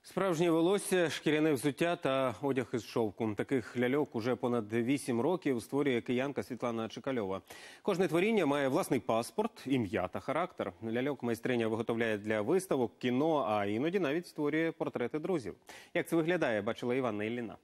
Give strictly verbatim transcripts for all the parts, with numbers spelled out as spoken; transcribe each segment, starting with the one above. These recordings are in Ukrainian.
Справжнє волосся, шкіряне взуття та одяг із шовку. Таких ляльок уже понад вісім років створює киянка Світлана Чекальова. Кожне творіння має власний паспорт, ім'я та характер. Ляльок майстриня виготовляє для виставок, кіно, а іноді навіть створює портрети друзів. Як це виглядає, бачила Іванна Ілліна.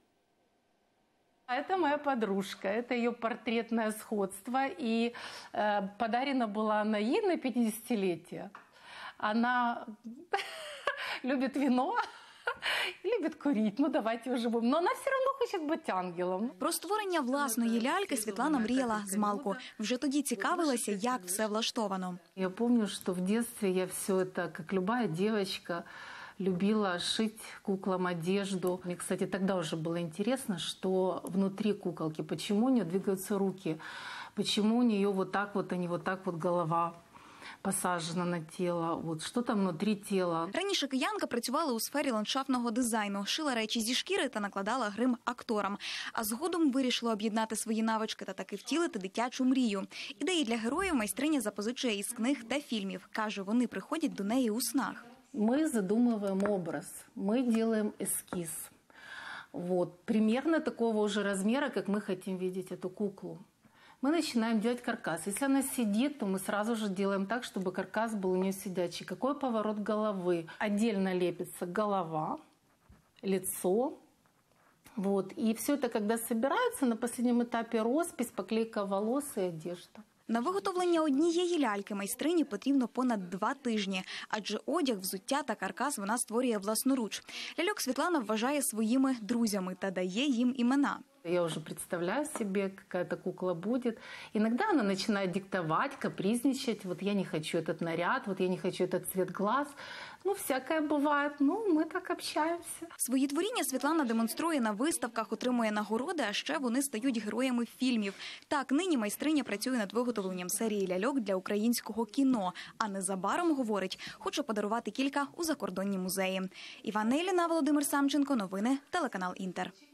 Это моя подружка, это ее портретное сходство. И э, подарена была она ей на пятидесятилетие. Она любит вино, любит курить. Ну, давайте уже будем. Но она все равно хочет быть ангелом. Про створення власної ляльки Світлана мріяла змалку. Вже тоді цікавилася, як все влаштовано. Я помню, что в детстве я все это, как любая девочка, любила шить куклам одежду. Мне, кстати, тогда уже было интересно, что внутри куколки, почему у нее двигаются руки, почему у нее вот так вот, а не вот так вот голова посаджена на тіло, от, що там внутрі тіла. Раніше киянка працювала у сфері ландшафтного дизайну, шила речі зі шкіри та накладала грим акторам. А згодом вирішила об'єднати свої навички та таки втілити дитячу мрію. Ідеї для героїв майстриня запозичує із книг та фільмів. Каже, вони приходять до неї у снах. Мы задумываем образ, мы делаем эскиз. Вот, примерно такого уже размера, как мы хотим видеть эту куклу. Мы начинаем делать каркас. Если она сидит, то мы сразу же делаем так, чтобы каркас был у нее сидячий. Какой поворот головы? Отдельно лепится голова, лицо. Вот. И все это, когда собирается, на последнем этапе роспись, поклейка волос и одежда. На виготовлення однієї ляльки майстрині потрібно понад два тижні, адже одяг, взуття та каркас вона створює власноруч. Ляльок Світлана вважає своїми друзями та дає їм імена. Я уже представляю себе, какая эта кукла будет. Иногда она начинает диктовать, капризничать. Вот я не хочу этот наряд, вот я не хочу этот цвет глаз. Ну, всякое бывает. Ну, мы так общаемся. Свої творіння Світлана демонструє на виставках, отримує нагороди, а ще вони стають героями фільмів. Так, нині майстриня працює над виготовленням серії ляльок для українського кіно. А незабаром, говорить, хоче подарувати кілька у закордонні музеї. Іванна Ілліна, Володимир Самченко. Новини, телеканал Інтер.